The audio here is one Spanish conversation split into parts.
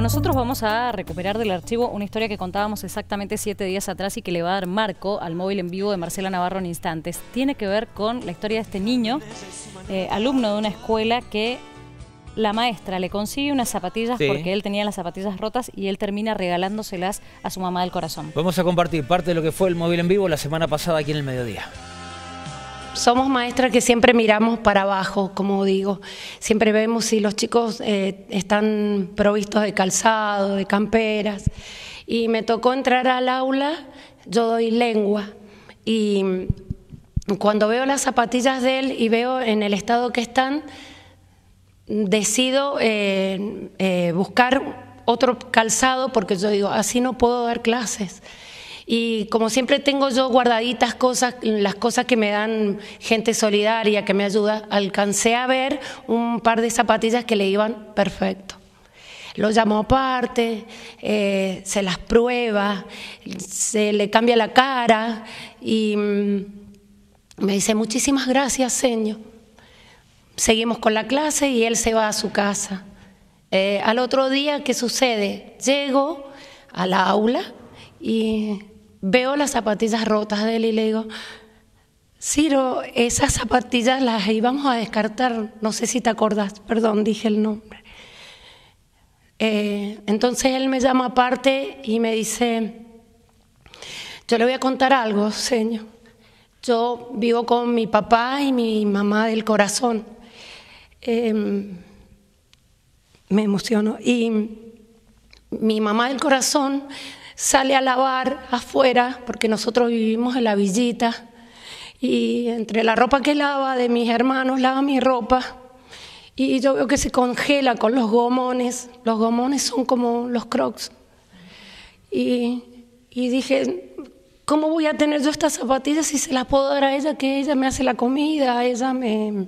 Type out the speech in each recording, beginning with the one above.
Nosotros vamos a recuperar del archivo una historia que contábamos exactamente 7 días atrás y que le va a dar marco al móvil en vivo de Marcela Navarro en instantes. Tiene que ver con la historia de este niño, alumno de una escuela que la maestra le consigue unas zapatillas porque él tenía las zapatillas rotas y él termina regalándoselas a su mamá del corazón. Vamos a compartir parte de lo que fue el móvil en vivo la semana pasada aquí en el mediodía. Somos maestras que siempre miramos para abajo, como digo. Siempre vemos si los chicos están provistos de calzado, de camperas. Y me tocó entrar al aula, yo doy lengua. Y cuando veo las zapatillas de él y veo en el estado que están, decido buscar otro calzado porque yo digo, así no puedo dar clases. Y como siempre tengo yo guardaditas cosas, las cosas que me dan gente solidaria, que me ayuda, alcancé a ver un par de zapatillas que le iban perfecto. Lo llamo aparte, se las prueba, se le cambia la cara y me dice, muchísimas gracias, señor. Seguimos con la clase y él se va a su casa. Al otro día, ¿qué sucede? Llego a la aula y veo las zapatillas rotas de él y le digo, Ciro, esas zapatillas las íbamos a descartar, no sé si te acordás, perdón, dije el nombre. Entonces él me llama aparte y me dice, yo le voy a contar algo, señor. Yo vivo con mi papá y mi mamá del corazón. Me emociono. Y mi mamá del corazón sale a lavar afuera, porque nosotros vivimos en la villita, y entre la ropa que lava de mis hermanos, lava mi ropa, y yo veo que se congela con los gomones. Los gomones son como los Crocs. Y dije, ¿cómo voy a tener yo estas zapatillas si se las puedo dar a ella, que ella me hace la comida, ella me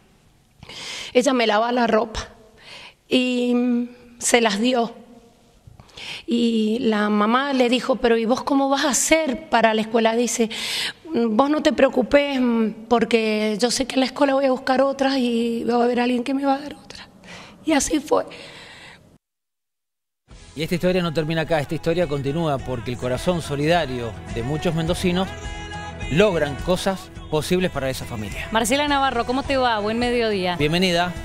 lava la ropa? Y se las dio. Y la mamá le dijo, pero ¿y vos cómo vas a hacer para la escuela? Dice, vos no te preocupes porque yo sé que en la escuela voy a buscar otras y va a haber alguien que me va a dar otras. Y así fue. Y esta historia no termina acá, esta historia continúa porque el corazón solidario de muchos mendocinos logran cosas posibles para esa familia. Marcela Navarro, ¿cómo te va? Buen mediodía. Bienvenida.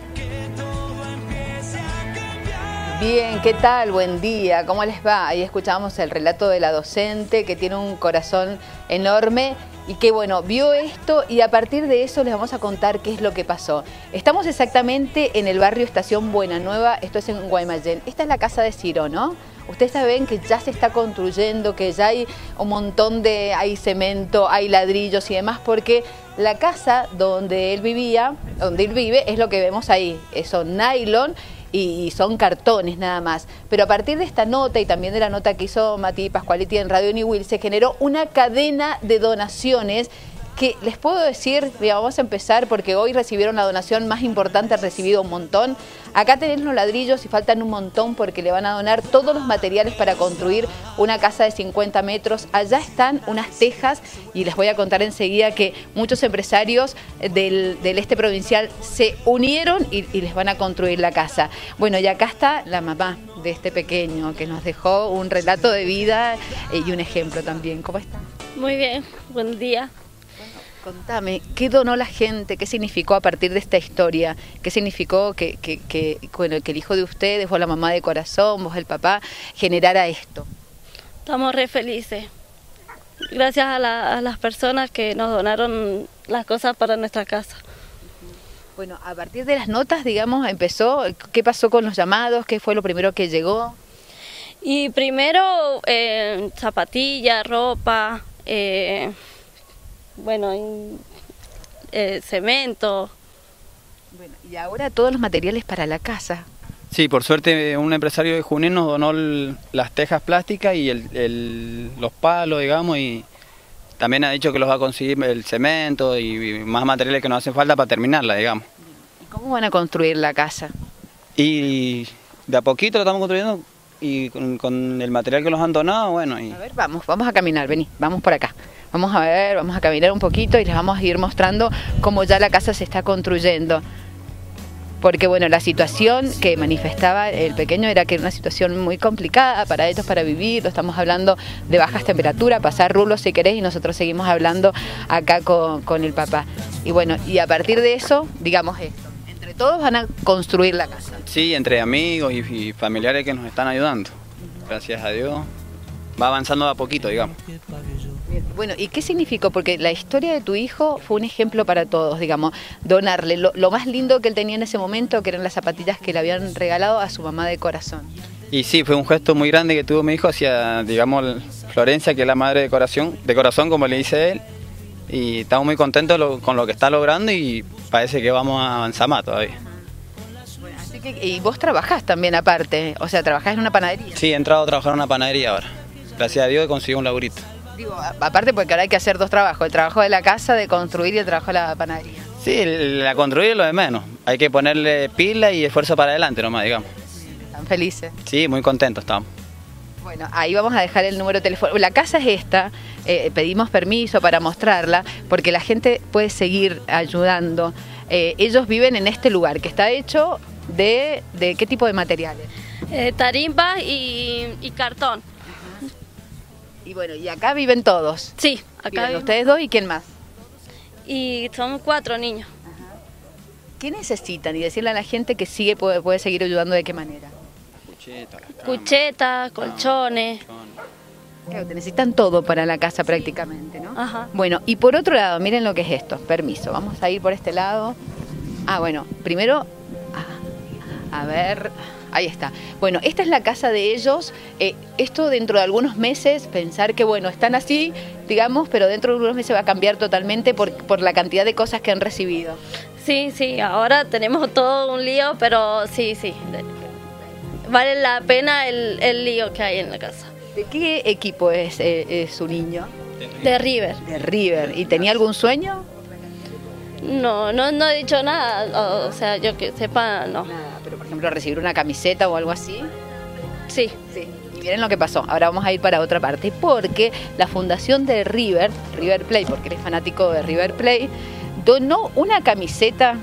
Bien, ¿qué tal? Buen día, ¿cómo les va? Ahí escuchábamos el relato de la docente que tiene un corazón enorme y que, bueno, vio esto y a partir de eso les vamos a contar qué es lo que pasó. Estamos exactamente en el barrio Estación Buena Nueva, esto es en Guaymallén. Esta es la casa de Ciro, ¿no? Ustedes saben que ya se está construyendo, que ya hay un montón hay cemento, hay ladrillos y demás, porque la casa donde él vivía, donde él vive, es lo que vemos ahí, son nylon y son cartones nada más. Pero a partir de esta nota y también de la nota que hizo Mati Pascualetti en Radio New Will, se generó una cadena de donaciones que les puedo decir, mira, vamos a empezar porque hoy recibieron la donación más importante, han recibido un montón. Acá tenés los ladrillos y faltan un montón porque le van a donar todos los materiales para construir una casa de 50 metros. Allá están unas tejas y les voy a contar enseguida que muchos empresarios del este provincial se unieron y les van a construir la casa. Bueno, y acá está la mamá de este pequeño que nos dejó un relato de vida y un ejemplo también. ¿Cómo está? Muy bien, buen día. Contame, ¿qué donó la gente? ¿Qué significó a partir de esta historia? ¿Qué significó que el hijo de ustedes, vos la mamá de corazón, vos el papá, generara esto? Estamos re felices. Gracias a las personas que nos donaron las cosas para nuestra casa. Bueno, a partir de las notas, digamos, empezó, ¿qué pasó con los llamados? ¿Qué fue lo primero que llegó? Y primero, zapatillas, ropa, cemento. Bueno, y ahora todos los materiales para la casa. Sí, por suerte un empresario de Junín nos donó las tejas plásticas y los palos, digamos, y también ha dicho que los va a conseguir el cemento y más materiales que nos hacen falta para terminarla, digamos. ¿Y cómo van a construir la casa? Y de a poquito lo estamos construyendo y con el material que nos han donado, bueno. Y... A ver, vamos a caminar, vení, vamos por acá. Vamos a ver, vamos a caminar un poquito y les vamos a ir mostrando cómo ya la casa se está construyendo. porque bueno, la situación que manifestaba el pequeño era que era una situación muy complicada para ellos para vivir, estamos hablando de bajas temperaturas, pasar rulos si querés, y nosotros seguimos hablando acá con el papá. Y bueno, y a partir de eso, digamos esto, entre todos van a construir la casa. Sí, entre amigos y familiares que nos están ayudando, gracias a Dios, va avanzando de a poquito, digamos. Bueno, ¿y qué significó? Porque la historia de tu hijo fue un ejemplo para todos, digamos, donarle lo más lindo que él tenía en ese momento, que eran las zapatillas que le habían regalado a su mamá de corazón. Y sí, fue un gesto muy grande que tuvo mi hijo hacia, digamos, Florencia, que es la madre de corazón, como le dice él, y estamos muy contentos con lo que está logrando y parece que vamos a avanzar más todavía. Bueno, así que, y vos trabajás también aparte, o sea, trabajás en una panadería. Sí, he entrado a trabajar en una panadería ahora, gracias a Dios he conseguido un laburito. Digo, aparte porque ahora hay que hacer dos trabajos, el trabajo de la casa, de construir, y el trabajo de la panadería. Sí, la construir es lo de menos, hay que ponerle pila y esfuerzo para adelante nomás, digamos. ¿Están felices? Sí, muy contentos estamos. Bueno, ahí vamos a dejar el número de teléfono. La casa es esta, pedimos permiso para mostrarla, porque la gente puede seguir ayudando. Ellos viven en este lugar, que está hecho de ¿qué tipo de materiales? Tarimba y cartón. Y bueno, y acá viven todos. Sí, acá Viven viven. ustedes dos y quién más. Y son 4 niños. ¿Qué necesitan? Y decirle a la gente que puede seguir ayudando de qué manera. Cuchetas, colchones. Claro, te necesitan todo para la casa prácticamente, ¿no? Ajá. Bueno, y por otro lado, miren lo que es esto. Permiso, vamos a ir por este lado. Ah, bueno, primero, a ver, ahí está. Bueno, esta es la casa de ellos. Esto dentro de algunos meses, pensar que, bueno, están así, digamos, pero dentro de algunos meses va a cambiar totalmente por la cantidad de cosas que han recibido. Sí, sí, ahora tenemos todo un lío, pero sí, sí. Vale la pena el lío que hay en la casa. ¿De qué equipo es su niño? De River. De River. ¿Y tenía algún sueño? No he dicho nada, o sea, yo que sepa, no. Nada, pero por ejemplo recibir una camiseta o algo así. Sí. Sí. Y miren lo que pasó. Ahora vamos a ir para otra parte, porque la fundación de River Plate, porque eres fanático de River Plate, donó una camiseta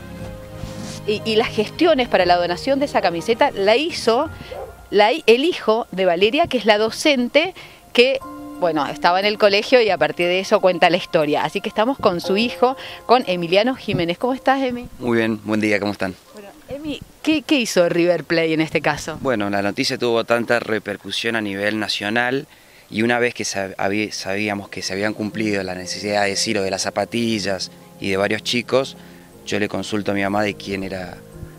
y las gestiones para la donación de esa camiseta la hizo el hijo de Valeria, que es la docente que, bueno, estaba en el colegio y a partir de eso cuenta la historia. Así que estamos con su hijo, con Emiliano Jiménez. ¿Cómo estás, Emi? Muy bien, buen día, ¿cómo están? Bueno, Emi, ¿qué hizo River Plate en este caso? Bueno, la noticia tuvo tanta repercusión a nivel nacional y una vez que sabíamos que se habían cumplido la necesidad de Ciro de las zapatillas y de varios chicos, yo le consulto a mi mamá de quién era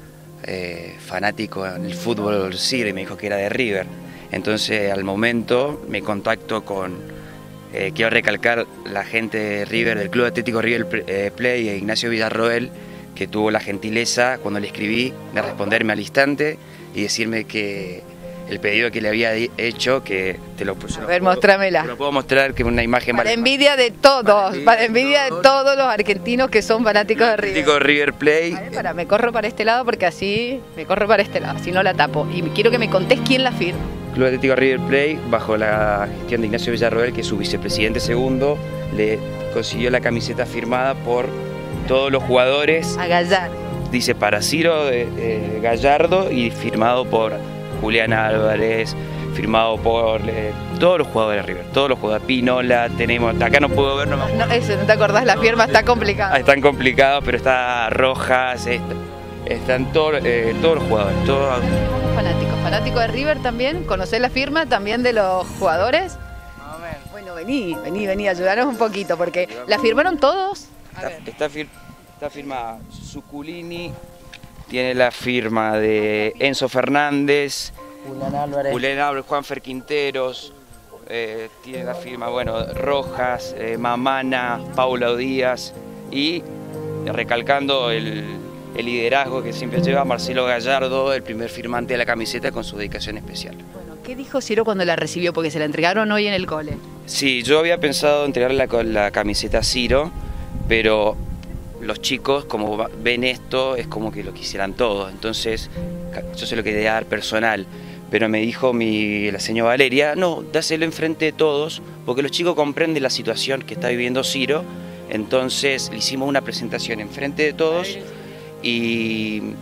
fanático en el fútbol Ciro y me dijo que era de River. Entonces al momento me contacto con, quiero recalcar, la gente de River, del Club Atlético River Plate, e Ignacio Villarroel, que tuvo la gentileza cuando le escribí de responderme al instante y decirme que el pedido que le había hecho, que te lo puedo... A ver, mostrámela. Te lo puedo mostrar, que es una imagen... Para envidia de todos, para envidia de todos los argentinos que son fanáticos de River. Atlético River Plate. A ver, me corro para este lado porque así me corro para este lado, si no la tapo. Y quiero que me contés quién la firma. Club Atlético River Plate, bajo la gestión de Ignacio Villarroel, que es su vicepresidente segundo, le consiguió la camiseta firmada por todos los jugadores. A Gallardo. Dice para Ciro Gallardo y firmado por Julián Álvarez, firmado por todos los jugadores de River, todos los jugadores. Pinola, tenemos, acá no puedo ver, No, eso, ¿no te acordás? La firma está complicada. Están complicados, pero está Rojas, están todos los jugadores. Todos. Fanático de River también, ¿conocés la firma también de los jugadores? Bueno, vení, ayudanos un poquito, porque ¿la firmaron todos? Está firmada Zuculini, tiene la firma de Enzo Fernández, Julián Álvarez, Juanfer Quinteros, tiene la firma, bueno, Rojas, Mamana, Paula Díaz y recalcando el liderazgo que siempre lleva Marcelo Gallardo, el primer firmante de la camiseta con su dedicación especial. Bueno, ¿qué dijo Ciro cuando la recibió? Porque se la entregaron hoy en el cole. Sí, yo había pensado entregarle la camiseta a Ciro, pero los chicos, como ven esto, es como que lo quisieran todos. Entonces, yo se lo quería dar personal. Pero me dijo la señora Valeria, no, dáselo enfrente de todos, porque los chicos comprenden la situación que está viviendo Ciro. Entonces, le hicimos una presentación enfrente de todos y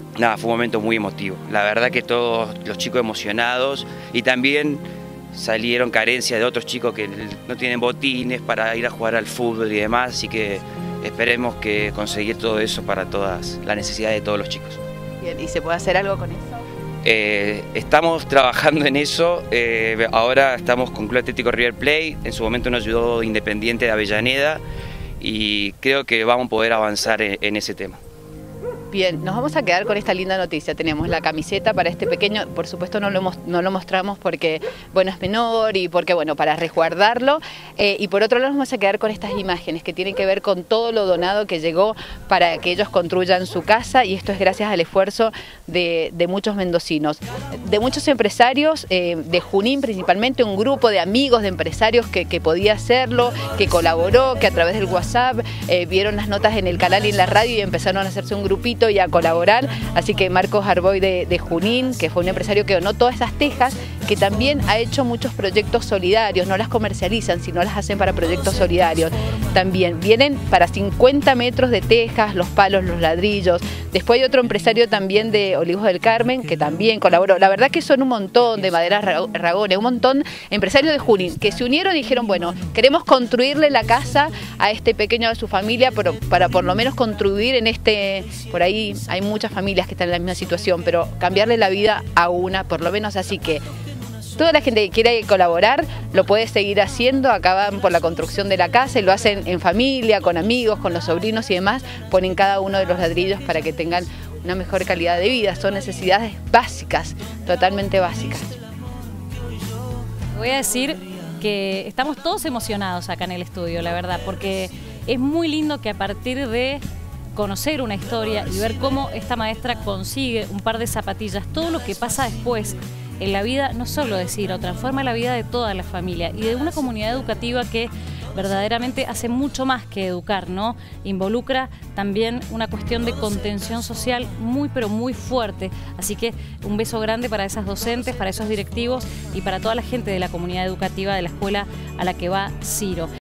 nada, fue un momento muy emotivo. La verdad que todos los chicos emocionados, y también salieron carencias de otros chicos que no tienen botines para ir a jugar al fútbol y demás, así que esperemos que conseguir todo eso para todas las necesidades de todos los chicos. Bien, ¿y se puede hacer algo con eso? Estamos trabajando en eso, ahora estamos con Club Atlético River Plate, en su momento nos ayudó Independiente de Avellaneda y creo que vamos a poder avanzar en ese tema. Bien, nos vamos a quedar con esta linda noticia. Tenemos la camiseta para este pequeño, por supuesto no lo mostramos porque, bueno, es menor y porque, bueno, para resguardarlo. Y por otro lado nos vamos a quedar con estas imágenes que tienen que ver con todo lo donado que llegó para que ellos construyan su casa, y esto es gracias al esfuerzo de muchos mendocinos, de muchos empresarios, de Junín principalmente, un grupo de amigos de empresarios que podía hacerlo, que colaboró, que a través del WhatsApp vieron las notas en el canal y en la radio y empezaron a hacerse un grupito y a colaborar. Así que Marcos Arboy de Junín, que fue un empresario que donó todas esas tejas, que también ha hecho muchos proyectos solidarios, no las comercializan, sino las hacen para proyectos solidarios. También vienen para 50 metros de tejas, los palos, los ladrillos. Después hay otro empresario también de Olivos del Carmen que también colaboró. La verdad que son un montón de Maderas Ragones, un montón de empresarios de Junín que se unieron y dijeron, bueno, queremos construirle la casa a este pequeño de su familia, pero para por lo menos contribuir en este, por ahí hay muchas familias que están en la misma situación, pero cambiarle la vida a una, por lo menos. Así que toda la gente que quiera colaborar lo puede seguir haciendo. Acá van por la construcción de la casa y lo hacen en familia, con amigos, con los sobrinos y demás. Ponen cada uno de los ladrillos para que tengan una mejor calidad de vida. Son necesidades básicas, totalmente básicas. Voy a decir que estamos todos emocionados acá en el estudio, la verdad, porque es muy lindo que a partir de conocer una historia y ver cómo esta maestra consigue un par de zapatillas, todo lo que pasa después en la vida, no solo de Ciro, transforma la vida de toda la familia y de una comunidad educativa que verdaderamente hace mucho más que educar, ¿no? Involucra también una cuestión de contención social muy pero muy fuerte. Así que un beso grande para esas docentes, para esos directivos y para toda la gente de la comunidad educativa de la escuela a la que va Ciro.